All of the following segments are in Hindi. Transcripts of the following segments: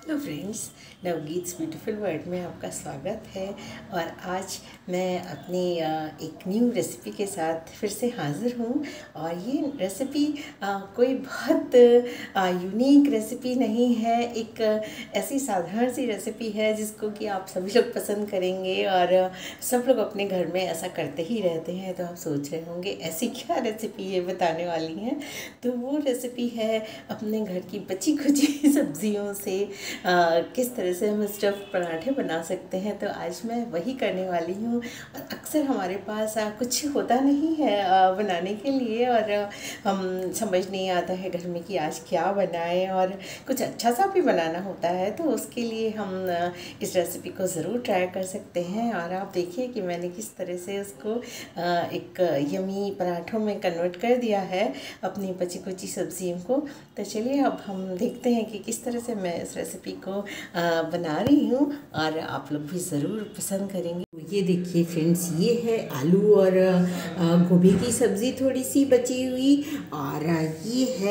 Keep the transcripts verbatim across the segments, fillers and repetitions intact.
Hello friends, Navgeet's beautiful world में आपका स्वागत है। और आज मैं अपनी एक न्यू रेसिपी के साथ फिर से हाज़िर हूँ। और ये रेसिपी कोई बहुत यूनिक रेसिपी नहीं है, एक ऐसी साधारण सी रेसिपी है जिसको कि आप सभी लोग पसंद करेंगे और सब लोग अपने घर में ऐसा करते ही रहते हैं। तो आप सोच रहे होंगे ऐसी क्या रेसिपी ये बताने वाली हैं। तो वो रेसिपी है अपने घर की बची खुची सब्जियों से आ, किस तरह से हम स्टफ़ पराठे बना सकते हैं। तो आज मैं वही करने वाली हूँ। और अक्सर हमारे पास आ, कुछ होता नहीं है आ, बनाने के लिए, और आ, हम समझ नहीं आता है घर में कि आज क्या बनाएं, और कुछ अच्छा सा भी बनाना होता है। तो उसके लिए हम आ, इस रेसिपी को ज़रूर ट्राई कर सकते हैं। और आप देखिए कि मैंने किस तरह से उसको आ, एक यमी पराठों में कन्वर्ट कर दिया है अपनी बची कुची सब्जियों को। तो चलिए अब हम देखते हैं कि किस तरह से मैं इस रेसिपी को आ, बना रही हूँ, और आप लोग भी ज़रूर पसंद करेंगे। ये देखिए फ्रेंड्स, ये है आलू और गोभी की सब्ज़ी थोड़ी सी बची हुई, और ये है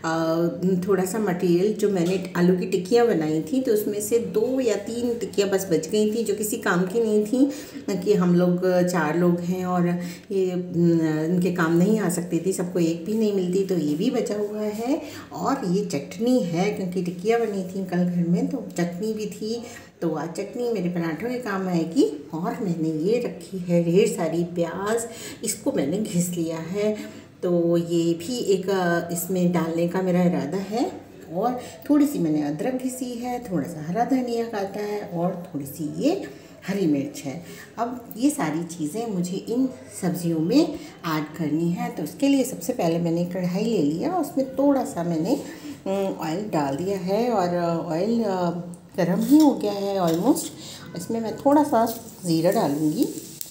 आ, थोड़ा सा मटेरियल जो मैंने आलू की टिक्कियाँ बनाई थी। तो उसमें से दो या तीन टिक्कियाँ बस बच गई थी जो किसी काम की नहीं थी, कि हम लोग चार लोग हैं और ये इनके काम नहीं आ सकती थी, सबको एक भी नहीं मिलती। तो ये भी बचा हुआ है। और ये चटनी है, क्योंकि टिक्कियाँ बनी थी कल घर में, तो चटनी भी थी। तो आज चटनी मेरे पराठों के काम आएगी। और मैंने ये रखी है ढेर सारी प्याज, इसको मैंने घिस लिया है। तो ये भी एक इसमें डालने का मेरा इरादा है। और थोड़ी सी मैंने अदरक घिसी है, थोड़ा सा हरा धनिया काटा है, और थोड़ी सी ये हरी मिर्च है। अब ये सारी चीज़ें मुझे इन सब्जियों में ऐड करनी है। तो उसके लिए सबसे पहले मैंने कढ़ाई ले लिया, उसमें थोड़ा सा मैंने ऑयल डाल दिया है, और ऑयल गरम ही हो गया है ऑलमोस्ट। इसमें मैं थोड़ा सा ज़ीरा डालूँगी।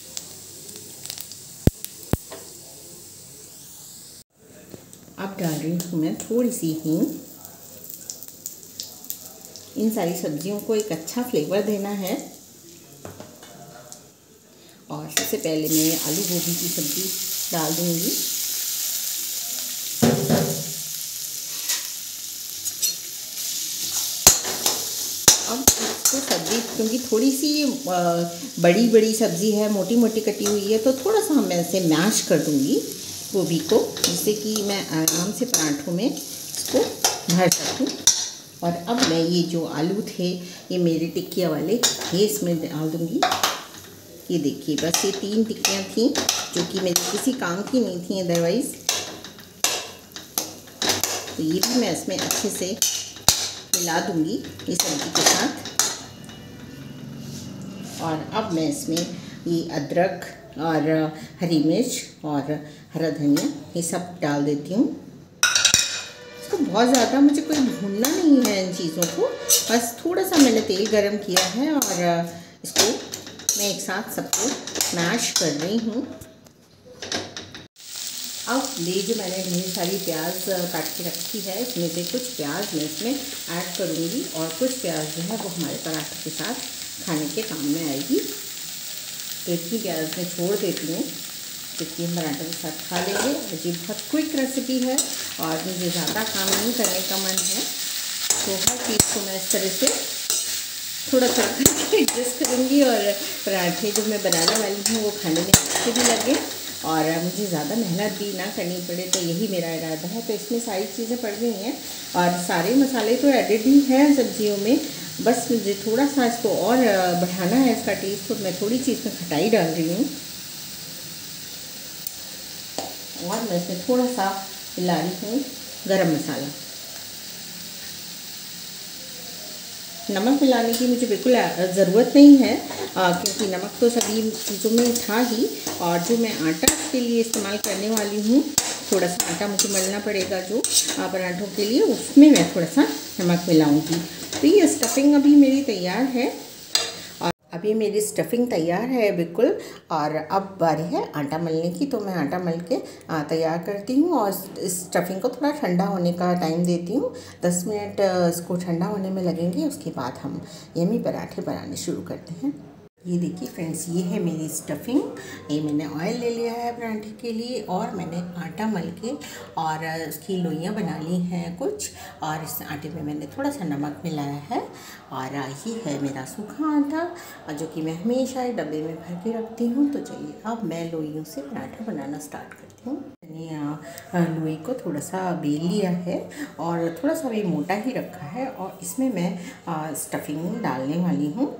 अब डाल रही हूँ मैं थोड़ी सी हींग। इन सारी सब्जियों को एक अच्छा फ्लेवर देना है। और सबसे पहले मैं आलू गोभी की सब्ज़ी डाल दूँगी। अब इसको सब्ज़ी, क्योंकि थोड़ी सी बड़ी बड़ी सब्ज़ी है, मोटी मोटी कटी हुई है, तो थोड़ा सा मैं इसे मैश कर दूँगी गोभी को, जिससे कि मैं आराम से पराठों में इसको भर सकूँ। और अब मैं ये जो आलू थे, ये मेरे टिक्कियाँ वाले, ये इसमें डाल दूँगी। ये देखिए, बस ये तीन टिक्कियाँ थीं जो कि मेरे किसी काम की नहीं थी अदरवाइज़। तो ये भी मैं इसमें अच्छे से मिला दूँगी ये सब्ज़ी के साथ। और अब मैं इसमें ये अदरक और हरी मिर्च और हरा धनिया ये सब डाल देती हूँ। इसको बहुत ज़्यादा मुझे कोई भूनना नहीं है इन चीज़ों को, बस थोड़ा सा मैंने तेल गरम किया है, और इसको मैं एक साथ सबको मैश कर रही हूँ। अब ये जो मैंने ढेर सारी प्याज काट के रखी है, इसमें से कुछ प्याज मैं इसमें ऐड करूँगी, और कुछ प्याज जो है वो हमारे पराठे के साथ खाने के काम में आएगी। तो इतनी प्याज मैं छोड़ देती हूँ, क्योंकि हम पराठे के साथ खा लेंगे। और ये बहुत क्विक रेसिपी है, और मुझे ज़्यादा काम नहीं करने का मन है। तो हर चीज़ को मैं इस तरह से थोड़ा थोड़ा करके एडजस्ट करूँगी, और पराठे जो मैं बनाने वाली हूँ वो खाने में अच्छे भी लगे, और मुझे ज़्यादा मेहनत भी ना करनी पड़े। तो यही मेरा इरादा है। तो इसमें सारी चीज़ें पड़ गई हैं, और सारे मसाले तो एडिड ही हैं सब्जियों में। बस मुझे थोड़ा सा इसको और बढ़ाना है इसका टेस्ट, तो मैं थोड़ी सी इसमें खटाई डाल रही हूँ। और मैं इसमें थोड़ा सा मिला रही हूँ गरम मसाला। नमक मिलाने की मुझे बिल्कुल ज़रूरत नहीं है, क्योंकि नमक तो सभी चीज़ों में था ही। और जो मैं आटा के लिए इस्तेमाल करने वाली हूँ, थोड़ा सा आटा मुझे मलना पड़ेगा जो पराठों के लिए, उसमें मैं थोड़ा सा नमक मिलाऊंगी। तो ये स्टफिंग अभी मेरी तैयार है, और अभी मेरी स्टफिंग तैयार है बिल्कुल। और अब बारी है आटा मलने की। तो मैं आटा मल के तैयार करती हूँ, और इस स्टफिंग को थोड़ा ठंडा होने का टाइम देती हूँ। दस मिनट इसको ठंडा होने में लगेंगे। उसके बाद हम यमी पराठे बनाने शुरू करते हैं। ये देखिए फ्रेंड्स, ये है मेरी स्टफिंग। ये मैंने ऑयल ले लिया है पराठे के लिए और मैंने आटा मल के और उसकी लोइयाँ बना ली हैं कुछ, और इस आटे में मैंने थोड़ा सा नमक मिलाया है। और ये है मेरा सूखा आटा जो कि मैं हमेशा डब्बे में भर के रखती हूँ। तो चलिए अब मैं लोइयों से पराठा बनाना स्टार्ट करती हूँ। मैंने लोई को थोड़ा सा बेल लिया है और थोड़ा सा भी मोटा ही रखा है, और इसमें मैं स्टफिंग डालने वाली हूँ।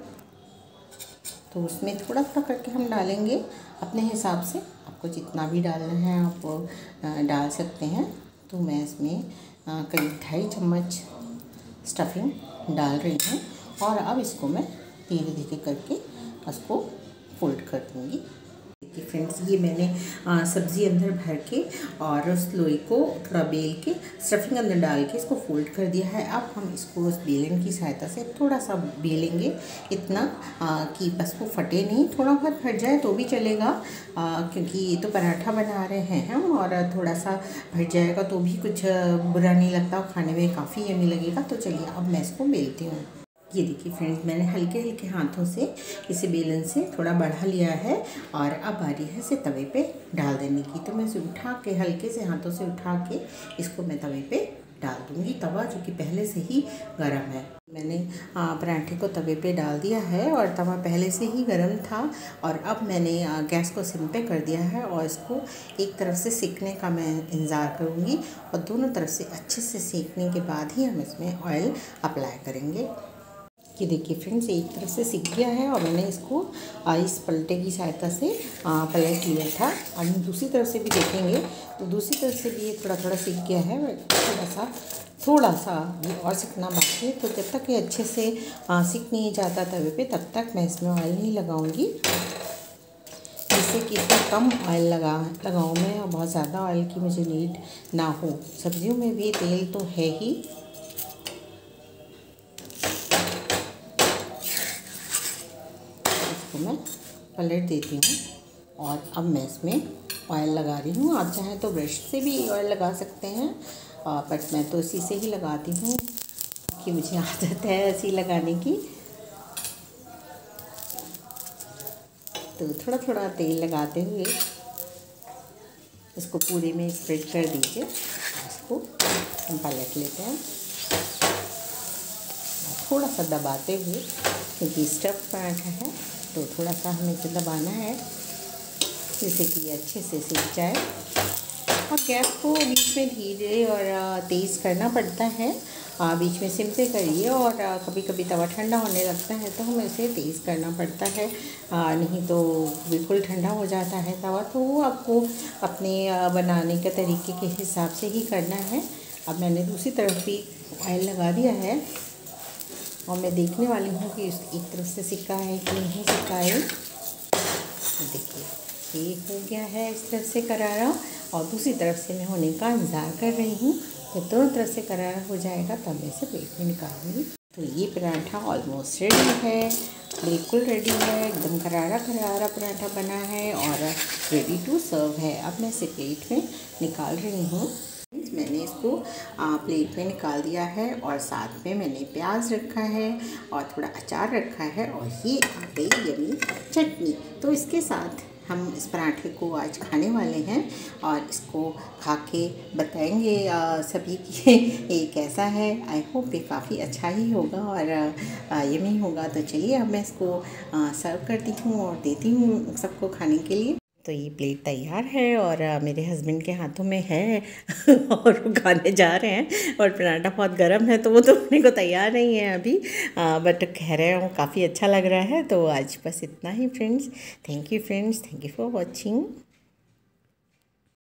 तो उसमें थोड़ा थोड़ा करके हम डालेंगे अपने हिसाब से। आपको जितना भी डालना है आप डाल सकते हैं। तो मैं इसमें करीब ढाई चम्मच स्टफिंग डाल रही हूँ, और अब इसको मैं धीरे धीरे करके उसको फोल्ड कर दूँगी। देखिए फ्रेंड्स, ये मैंने आ, सब्ज़ी अंदर भर के और उस लोई को थोड़ा बेल के स्टफिंग अंदर डाल के इसको फोल्ड कर दिया है। अब हम इसको उस बेलन की सहायता से थोड़ा सा बेलेंगे, इतना आ, कि बस वो फटे नहीं। थोड़ा बहुत फट जाए तो भी चलेगा, आ, क्योंकि ये तो पराठा बना रहे हैं हम, और थोड़ा सा फट जाएगा तो भी कुछ बुरा नहीं लगता, खाने में काफ़ी यम्मी लगेगा। तो चलिए अब मैं इसको बेलती हूँ। ये देखिए फ्रेंड्स, मैंने हल्के हल्के हाथों से इसे बेलन से थोड़ा बढ़ा लिया है, और अब बारी है इसे तवे पे डाल देने की। तो मैं इसे उठा के हल्के से हाथों से उठा के इसको मैं तवे पे डाल दूँगी। तवा जो कि पहले से ही गर्म है, मैंने पराठे को तवे पे डाल दिया है और तवा पहले से ही गर्म था। और अब मैंने गैस को सिम पे कर दिया है, और इसको एक तरफ से सेकने का मैं इंतज़ार करूँगी, और दोनों तरफ से अच्छे से सेकने के बाद ही हम इसमें ऑयल अप्लाई करेंगे। ये देखिए फ्रेंड्स, एक तरफ से सीख गया है और मैंने इसको इस पलटे की सहायता से पलट लिया था। और दूसरी तरफ से भी देखेंगे तो दूसरी तरफ से भी ये थोड़ा थोड़ा सीख गया है। थोड़ा सा थोड़ा सा ये और सीखना बाकी है। तो जब तक ये अच्छे से सीख नहीं जाता तवे पे, तब तक मैं इसमें ऑयल नहीं लगाऊंगी, जिससे कि इसमें कम ऑयल लगा लगाऊँ मैं, और बहुत ज़्यादा ऑयल की मुझे नीड ना हो। सब्जियों में भी तेल तो है ही। इसको मैं पलट देती हूँ, और अब मैं इसमें ऑयल लगा रही हूँ। आप चाहें तो ब्रश से भी ऑयल लगा सकते हैं, बट मैं तो इसी से ही लगाती हूँ कि मुझे आदत है ऐसी लगाने की। तो थोड़ा थोड़ा तेल लगाते हुए इसको पूरे में स्प्रेड कर दीजिए। इसको हम पलट लेते हैं, थोड़ा सा दबाते हुए, क्योंकि स्टफ पराठा है तो थोड़ा सा हमें इसे दबाना है, जिससे कि ये अच्छे से सीख जाए। और गैस को बीच में धीरे और तेज़ करना पड़ता है, बीच में सिम पे करिए, और कभी कभी तवा ठंडा होने लगता है तो हमें इसे तेज़ करना पड़ता है, नहीं तो बिल्कुल ठंडा हो जाता है तवा। तो वो आपको अपने बनाने के तरीके के हिसाब से ही करना है। अब मैंने दूसरी तरफ भी ऑयल लगा दिया है, और मैं देखने वाली हूँ कि एक तरफ से सिक्का है कि नहीं सिक्का है। तो देखिए ये हो गया है इस तरफ से करारा, और दूसरी तरफ से मैं होने का इंतज़ार कर रही हूँ। जब दोनों तरफ से करारा हो जाएगा तब मैं इसे प्लेट में निकालूंगी। तो ये पराठा ऑलमोस्ट रेडी है, बिल्कुल रेडी है, एकदम करारा करारा पराठा बना है और रेडी टू सर्व है। अब मैं इसे प्लेट में निकाल रही हूँ। मैंने इसको प्लेट में निकाल दिया है, और साथ में मैंने प्याज रखा है और थोड़ा अचार रखा है, और ये आ गई यम्मी चटनी। तो इसके साथ हम इस पराठे को आज खाने वाले हैं, और इसको खा के बताएंगे सभी कि ये कैसा है। आई होप ये काफ़ी अच्छा ही होगा और यम्मी होगा। तो चलिए अब मैं इसको सर्व करती हूँ और देती हूँ सबको खाने के लिए। तो ये प्लेट तैयार है और मेरे हस्बैंड के हाथों में है और वो खाने जा रहे हैं, और पराठा बहुत गर्म है तो वो तो खाने को तैयार नहीं है अभी, बट कह रहे हैं काफ़ी अच्छा लग रहा है। तो आज बस इतना ही friends. Thank you friends, thank you for watching.